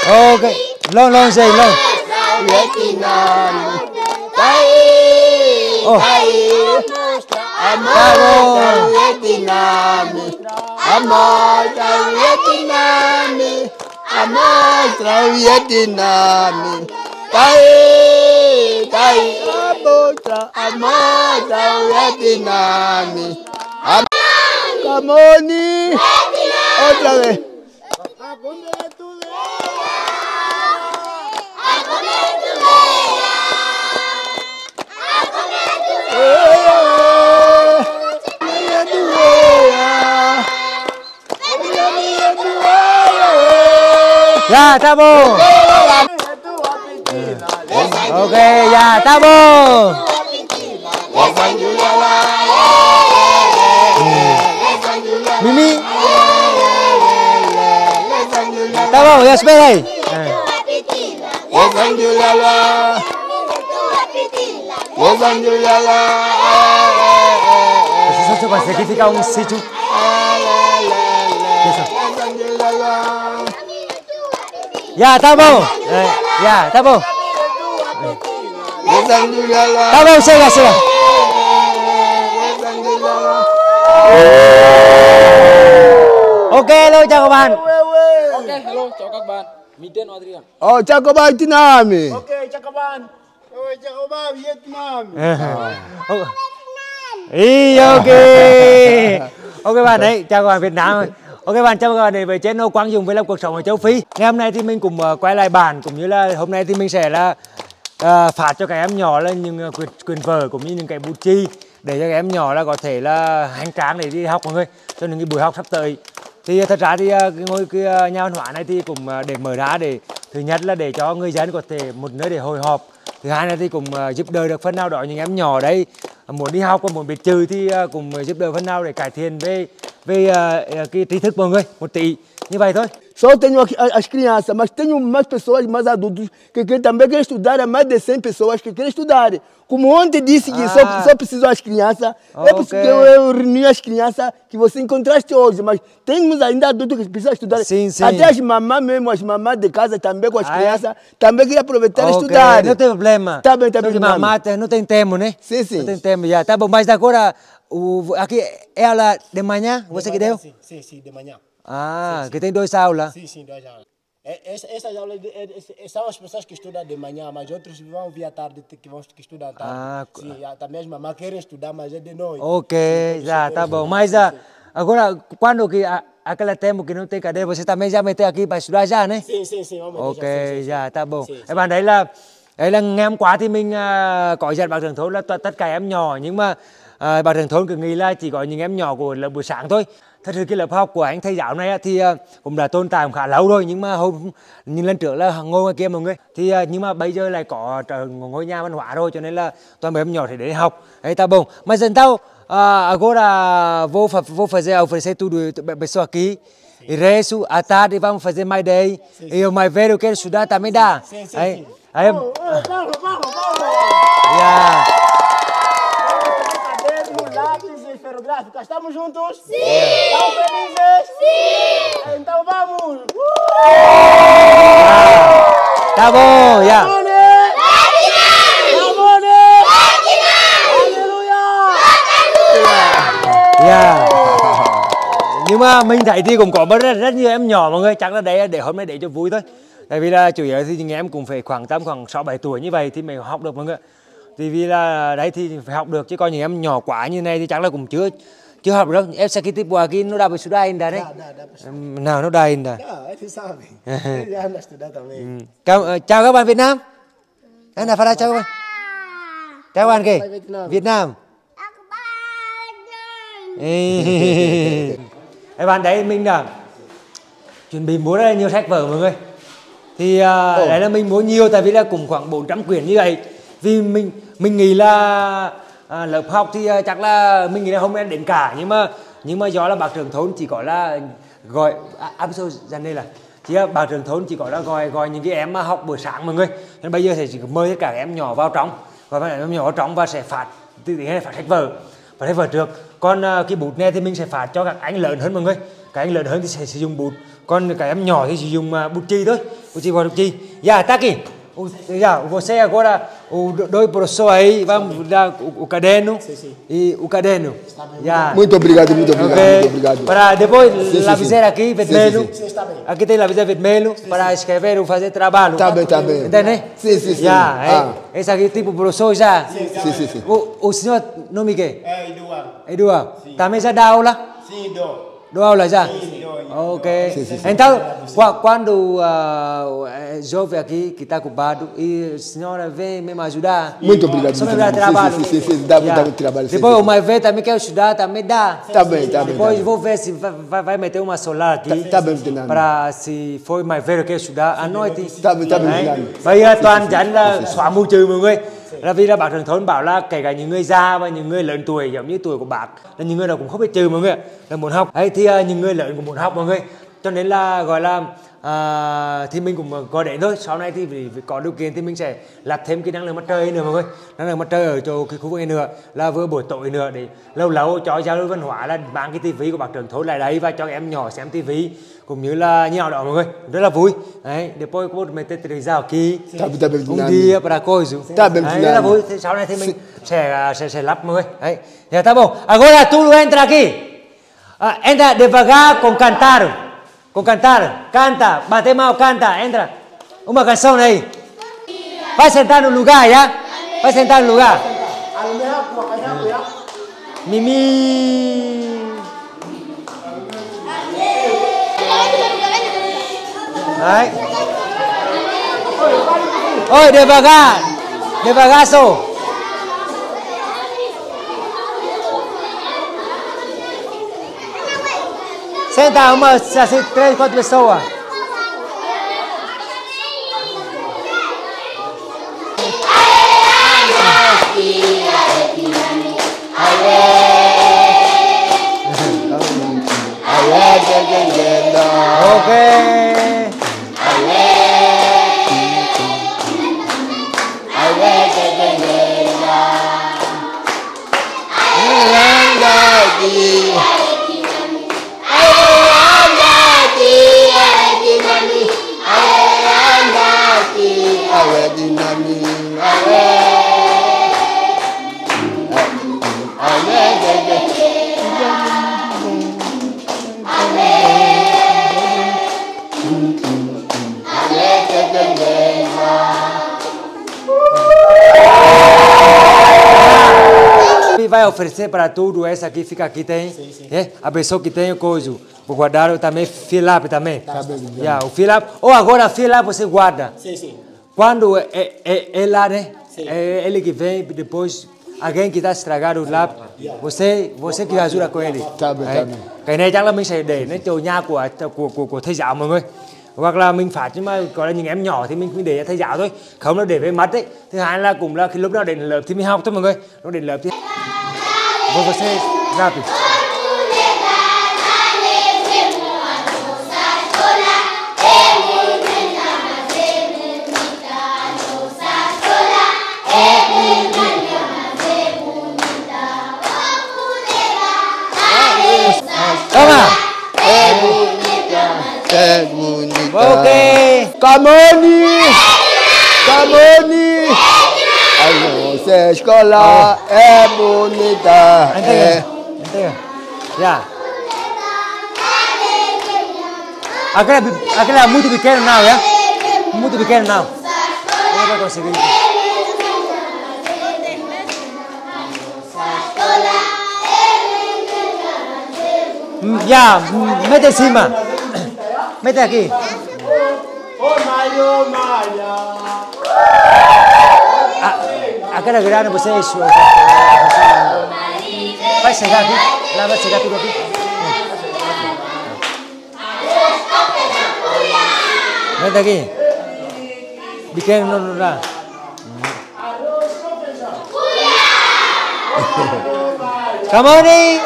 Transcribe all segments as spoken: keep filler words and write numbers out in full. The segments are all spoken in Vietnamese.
Ok, lon lon gì lon. Vietnam. Tay Oh. tay amor Vietnam. Amor Vietnam. Amor Vietnam. Tay tay amor amor Vietnam. Camoni. Otra vez. Ya, tabo. Ok, ya, tabo. Mimi. Tabo, ya espera ahí. Eso se significa un sitio. Ya, tabo. Ya, tabo. Tabo, siga, siga. Ok, hello, chào các bạn. Ok, hello, chào các bạn. Mình tên Adrian. Oh, chào các bạn Vietnam. Ok, chào các bạn. Ôi, chào các bạn Vietnam. Ý, ok. Ok bạn đấy, chào các bạn Việt Nam. Ok bạn, chào các bạn đến với channel Quang Dũng Vlog cuộc sống ở châu Phi. Ngày hôm nay thì mình cùng uh, quay lại bản, cũng như là hôm nay thì mình sẽ là uh, phát cho các em nhỏ là những uh, quyền, quyền vở cũng như những cái bút chì để cho các em nhỏ là có thể là hành tráng để đi học mọi người, cho những cái buổi học sắp tới. Thì thật ra thì uh, cái ngôi cái uh, nhà văn hóa này thì cũng uh, để mở ra để thứ nhất là để cho người dân có thể một nơi để hội họp, thứ hai là thì cũng uh, giúp đỡ được phần nào đó những em nhỏ đấy uh, muốn đi học và muốn biết chữ thì uh, cũng giúp đỡ phần nào để cải thiện về về uh, cái trí thức mọi người một tí như vậy thôi. Só tenho as crianças, mas tenho mais pessoas, mais adultos, que, que também querem estudar, mais de cem pessoas que querem estudar. Como ontem disse que ah. só, só precisam as crianças, okay. é por isso que eu, eu reuni as crianças que você encontraste hoje, mas temos ainda adultos que precisam estudar. Sim, sim. Até as mamães mesmo, as mamães de casa também com as ah, crianças, é? também querem aproveitar e okay. estudar. Não tem problema. Tá bem, tá bem. Mamãe não tem tempo, né? Sim, sim. Não tem tempo, já. Tá bom, mas agora, o, aqui, ela de manhã, você que deu? Sim, sim, sim, de manhã. Ah, sim, que tem dois aulas. Sim, sim, dois aulas. Essas aulas são as pessoas que estudam de manhã, mas outros vão vir à tarde que vão que estudar à tarde. Ah, sim, também as mamães querem estudar, mas é de noite. Ok, sim, já, tá bom. Mas uh, agora, quando que aquele tempo que não tem cadeira, você também já meteu aqui para estudar já, né? Sim, sim, sim. Vamos ok, já, dạ, tá bom. Sim, Các bạn đấy là đấy là ngày hôm qua thì mình uh, có dặn bác trưởng thôn là tất cả em nhỏ, nhưng mà uh, bác trưởng thôn cứ nghĩ là chỉ có những em nhỏ của lớp buổi sáng thôi. Thật sự cái lớp học của anh thầy giáo này thì uh, cũng đã tồn tại khá lâu rồi, nhưng mà hôm những lần trước là ngồi ngoài kia mọi người thì uh, nhưng mà bây giờ lại có ngôi nhà văn hóa rồi, cho nên là toàn bộ em nhỏ thì để học. Đấy, tá bom. Mas então uh, agora vou vou fazer oferecer tudo para pessoa aqui. E resto, à tarde vamos fazer mais daí. E o mais velho quer estudar também dá. Sim, sim, aí, sim. aí, Paulo, Paulo, Paulo, Paulo. Yeah. Cadernos, lápis e ferrográficas. Estamos juntos? Sim. Estão felizes? Sim. Então vamos. Yeah. Tá bom, yeah. Yeah. Nhưng mà mình thấy thì cũng có rất, rất nhiều em nhỏ mọi người, chắc là đấy để hôm nay để cho vui thôi. Tại vì là chủ yếu thì những em cũng phải khoảng tầm khoảng sáu bảy tuổi như vậy thì mình học được mọi người. Thì vì là đấy thì phải học được, chứ còn những em nhỏ quá như này thì chắc là cũng chưa chưa học được đâu. Em sẽ tiếp qua aqui não dá para estudar ainda, né? Não, não dá ainda. Chào các bạn Việt Nam. Anh là Farah, chào các bạn. Chào các bạn kìa. Việt Nam. Các bạn đấy mình đã chuẩn bị mua rất là nhiều sách vở mọi người. Thì uh, đấy là mình mua nhiều, tại vì là cũng khoảng bốn trăm quyển như vậy. Vì mình mình nghĩ là uh, lớp học thì uh, chắc là mình nghĩ là hôm nay đến cả, nhưng mà nhưng mà do là bác trưởng thôn chỉ có là gọi áp số dần đây là chỉ là bác trưởng thôn chỉ có là gọi gọi những cái em mà học buổi sáng mọi người. Nên bây giờ thì chỉ mời tất cả các em nhỏ vào trong, và các em nhỏ vào trong và sẽ phát từ tiếng này phát sách vở, phát sách vở trước. Còn uh, cái bút này thì mình sẽ phát cho các anh lớn hơn mọi người. Các cái anh lớn hơn thì sẽ sử dụng bút, còn cái em nhỏ thì sử dụng uh, bút chì thôi, bút chì hoặc bút chì. Ya, tá aqui. Já, você agora o dois professores aí vamos dar o, o caderno e o caderno. Já. Muito obrigado, muito obrigado, Okay. muito obrigado. Para depois Sim, sim, lapiseira sim. aqui vermelho. Sim, sim, sim. Aqui tem lapiseira vermelho para escrever ou fazer trabalho. Tá bem, tá bem. Entende? Sim, sim, sim. Já, Ah. é. Esse aqui tipo professor já. Sim, sim, sim. O, o senhor nome que? É, Eduardo. Eduardo. Também já dá aula? Sim, dou. Dou aula já? Sim, dou. Ok. Sim, sim, sim. Então, qua- quando uh, é jovem aqui que está ocupado e a senhora vem me ajudar. Muito obrigado, Só me muito dá obrigado. trabalho. Sim, sim, sim, sim. Dá, Já. dá muito trabalho. Sim, Depois sim. o mais velho também quer estudar, também dá. Tá bem, tá bem. Depois tá vou ver se vai, vai, vai meter uma solar aqui. Tá- tá bem, Fernando. Para se for mais velho quer estudar à noite. Tá bem, tá bem, Đấy. Fernando. Bây giờ toàn dẫn là xóa mù trừ mọi người. Là vì là bác Trường Thốn bảo là kể cả những người già và những người lớn tuổi giống như tuổi của bác là những người nào cũng không biết trừ mọi người là muốn học. Ấy thì uh, những người lớn cũng muốn học mọi người. Cho nên là gọi là à, thì mình cũng gọi đến thôi. Sau này thì vì, vì có điều kiện thì mình sẽ lắp thêm cái năng lượng mặt trời nữa mọi người. Năng lượng mặt trời ở chỗ cái khu vực này nữa là vừa buổi tối nữa để lâu lâu cho giao lưu văn hóa là mang cái tivi của bác Trường Thốn lại đấy và cho các em nhỏ xem tivi cũng như là như nào đó mọi người, rất là vui. Đấy, depois como me televisão aqui. Tá bem, tá bem, Um Fernando. dia para coisa. Tá bem, Đấy, rất là Fernando. vui. Thế sau này thì mình sẽ sẽ sẽ lắp mọi người. Đấy. Já tá bom. Agora tudo entra aqui. Ah, entra devagar com cantar. Com cantar. Canta, bate mal, canta, entra. Uma canção aí. Vai sentar no lugar, já? Vai sentar no lugar. Mimi. Đấy. Ôi, devagar. Devagar só. Senta umas assim, três, quatro pessoas. Ok. Vai oferecer para tudo, essa aqui fica aqui tem, sim, sim. É? A pessoa que tem o coisa, vou guardar também fill up também. Tá, yeah, o fill up, ou agora fill up você guarda. Sim, sim. Quando é, é, é lá, né? É ele que vem depois, alguém que está estragado o lápis, você você que ajuda com ele. Tá bem, tá bem. Cái này chắc là mình sẽ để đến chỗ nhà của của của, của thầy giáo mọi người. Hoặc là mình phạt nhưng mà gọi là những em nhỏ thì mình mình để cho thầy giáo thôi, không là để với mắt đấy. Thứ hai là cũng là khi lúc nào đến lớp thì mình học thôi mọi người, lúc đến lớp thì vou você rápido. Toma. É bonita. É bonita. Ok. Camone! Camone! A nossa escola é bonita. É. Entendeu? Já. Aquela, aquela é muito pequena não, já? Muito pequena não. Não vai conseguir. Já, mete em cima. Mete aqui. Aquela grana você vai chegar aqui, lá vai chegar tudo aqui. Mete aqui. Pequeno não, não dá. Come on in.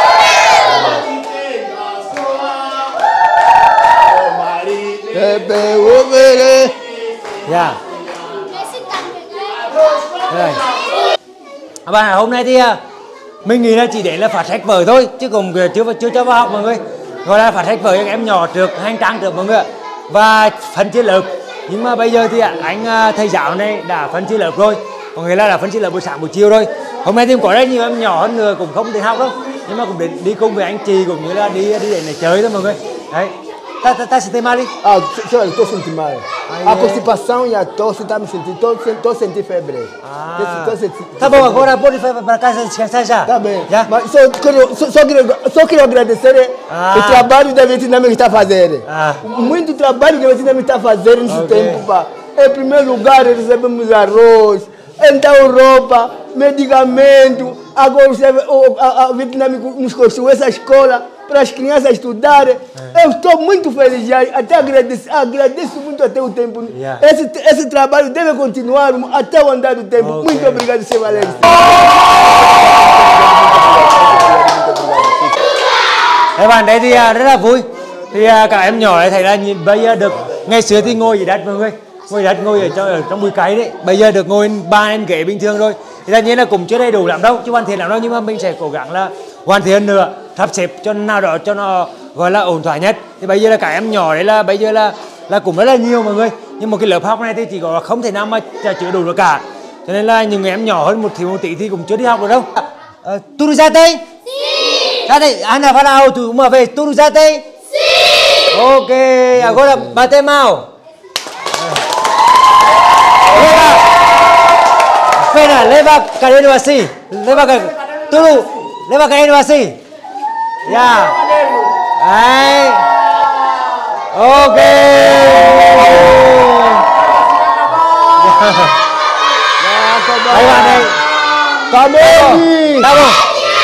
Dạ. Rồi. À, bạn hôm nay thì mình nghĩ là chỉ để là phát sách vở thôi chứ cũng chưa chưa cho vào học mọi người. gọi là phát sách vở cho các em nhỏ trước hành trang trước mọi người ạ. Và phân chia lớp, nhưng mà bây giờ thì anh thầy giáo này đã phân chia lớp rồi, có nghĩa là đã phân chia lớp buổi sáng buổi chiều rồi. Hôm nay thì có rất nhiều em nhỏ hơn nữa cũng không đi học đâu, nhưng mà cũng đến đi cùng với anh chị cũng như là đi đi để, để chơi thôi mọi người. Đấy, tá tá tá sentindo mal đi? Ah, senhor, estou sentindo mal. A constipação e a tosse está me sentindo, estou sentindo febre. Ah. Tô sentindo. Tá bom, agora pode ir para casa descansar já. Tá bem. Já? Mas só quero, só, só quero, só quero agradecer Ah. o trabalho da Vietnã que está a fazer. Ah. Muito trabalho que a Vietnã está a fazer nesse Ok. tempo, pá. Em primeiro lugar, recebemos arroz, então roupa, medicamento. Agora a, a Vietnã nos construiu essa escola para as crianças estudarem. É. Eu estou muito feliz, já, até agradeço, agradeço muito até o tempo. Yeah. Esse, esse trabalho deve continuar até o andar do tempo. Okay. Muito obrigado, senhor Alex. Các bạn đấy thì rất là vui. Thì các em nhỏ này thấy là nhìn bây giờ được, ngày xưa thì ngồi dưới đất mọi người, ngồi dưới đất ngồi ở trong, ở trong bụi cây đấy, bây giờ được ngồi ba em ghế bình thường rồi. Thì tất nhiên là cũng chưa đầy đủ lắm đâu, chứ hoàn thiện lắm đâu, nhưng mà mình sẽ cố gắng là hoàn thiện nữa, sắp xếp cho nào đó cho nó gọi là ổn thỏa nhất. Thì bây giờ là các em nhỏ đấy là bây giờ là là cũng rất là nhiều mọi người, nhưng một cái lớp học này thì chỉ có không thể nào mà chứa đủ được cả, cho nên là những em nhỏ hơn một thì một tí thì cũng chưa đi học được đâu. Uh, tu ra đây. Ra đây, Ana Farao tu uma vez, tu já tem? Sim! Ok, agora bate mal. Leva. Espera, leva caderno assim. Leva caderno. Tudo. Leva caderno assim. Ya. Aí. Ok. Aí bạn đây. Cảm ơn. Tá bom.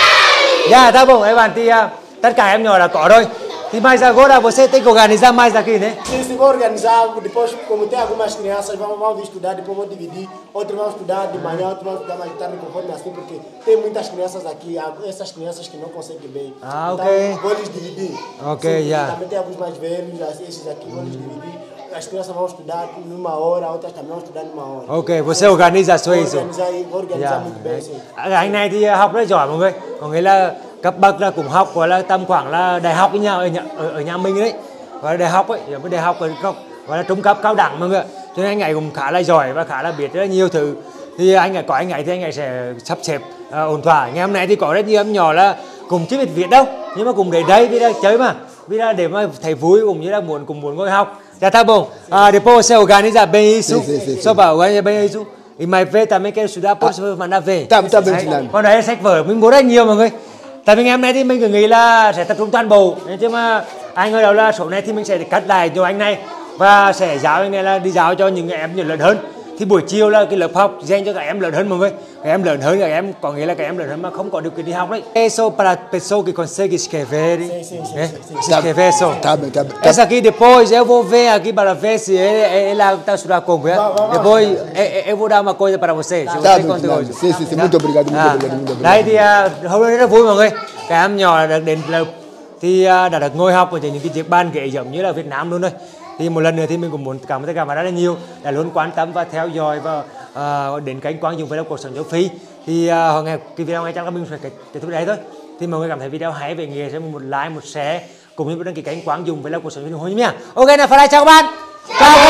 Dạ, tá bom. Aí bạn thì uh, tất cả em nhỏ là có rồi. Thì mais agora você tem que organizar mais aqui, né? Sim, se vou organizar, depois, como tem algumas crianças, vão, vão vir estudar, depois vou dividir. Outros vão estudar de manhã, outros vão estudar mais tarde, conforme assim, porque tem muitas crianças aqui, essas crianças que não conseguem bem. Ah, então, ok. vou lhes dividir. Ok, Sim, já. Também tem alguns mais velhos, esses aqui, vou lhes dividir. As crianças vão estudar numa hora, outras também vão estudar numa hora. Ok, você organiza só Vou isso. organizar, vou organizar Dạ. muito bem, sim. Anh này thì học rất giỏi mọi người, có nghĩa là cấp bậc là cũng học gọi là tầm khoảng là đại học với nhà ở nhà, ở, ở nhà mình đấy, gọi là đại học ấy, giống như đại học ở gọi là trung cấp cao đẳng mọi người, cho nên anh ấy cũng khá là giỏi và khá là biết rất là nhiều thứ. Thì anh ấy có anh ấy thì anh ấy sẽ sắp xếp uh, ổn thỏa. Ngày hôm nay thì có rất nhiều em nhỏ là cùng chưa biết viết đâu, nhưng mà cùng để đây vì là chơi mà, vì là để mà thấy vui cũng như là muốn cùng muốn ngồi học. Já tá bom. Ah, depois você organiza bem isso. Sim, sim, sim, Só para organizar bem isso. E mais ver também quero estudar, pode mandar ver. Tá, tá bem, Đấy. Tinami. Còn đấy sách vở mình bố rất nhiều mọi người. Tại vì ngày hôm nay thì mình cứ nghĩ là sẽ tập trung toàn bộ, nhưng mà anh ơi đó là số này thì mình sẽ cắt lại cho anh này và sẽ giáo anh này là đi giáo cho những em lớn hơn. Thì buổi chiều là cái lớp học dành cho các em lớn hơn mọi người. Các em lớn hơn, các em có nghĩa là các em lớn hơn mà không có điều kiện đi học đấy. Eso para pessoa que consegue escrever, Sim, sim, sim, né? sim, sim. Escrever só. Tá bem, tá bem. Essa aqui depois eu vou ver aqui para ver se ele ele está estudando como, é? Vai, vai, vai. Depois eu, eu vou dar uma coisa para você. Se Tá você bem, conta tá hoje. bem. Sim, sim, sim. Muito obrigado, muito À. obrigado, muito obrigado. Đây thì uh, hôm nay rất là vui mọi người. Các em nhỏ đã được đến lớp thì uh, đã được ngồi học ở trên những cái chiếc bàn ghế giống như là Việt Nam luôn rồi. Thì một lần nữa thì mình cũng muốn cảm ơn tất cả các bạn rất là nhiều đã luôn quan tâm và theo dõi và uh, đến kênh Quang Dũng Vlog cuộc sống châu Phi. Thì uh, hồi ngày cái video ngày chắc là mình sẽ kết, kết thúc đây thôi. Thì mọi người cảm thấy video hay về nghề sẽ một like, một share cùng như đăng ký kênh Quang Dũng Vlog cuộc sống châu Phi nha. Ok nào, phải chào các bạn. Chào các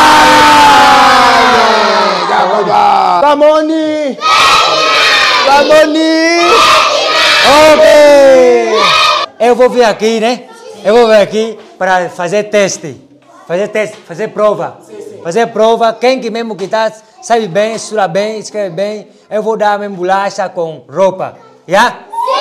bạn. Chào các bạn. Come on đi. Come on đi. Ok. Eu vou vir aqui, né? Eu vou vir aqui para fazer teste. Fazer teste, fazer prova. Fazer prova. Quem que mesmo que tá sabe bem, estuda bem, escreve bem, eu vou dar mesmo bolacha com roupa. Já?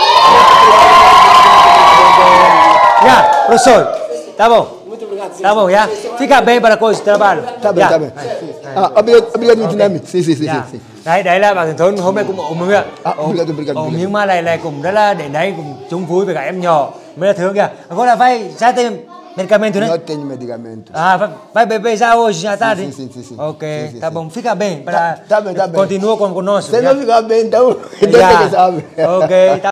Já, professor. Tá bom. Muito obrigado. Sim, Tá bom, já? Fica bem para coisa, trabalho. Tá bem, Já. tá bem. Ah, obrigado, obrigado, Vietnam. Sim, sim, sim, Dạ. sim. Đấy, đấy là bà Thường Thốn hôm nay cũng ổn mọi người ạ. À, Ổn, obrigado, obrigado, ổn obrigado. nhưng mà lại lại cũng rất là đến đây cũng chung vui với các em nhỏ mới là thương kìa. Agora là vai já tem medicamento, né? Não tenho medicamento. Ah, vai, vai beber já hoje, já tarde? sim, sim, sim, sim. Ok, Sim, sim, tá sim. bom. Fica bem. Para... Tá- tá bem, tá bem. Continua com conosco. Se já? não ficar bem, então, Deus Já. é que sabe. Ok, tá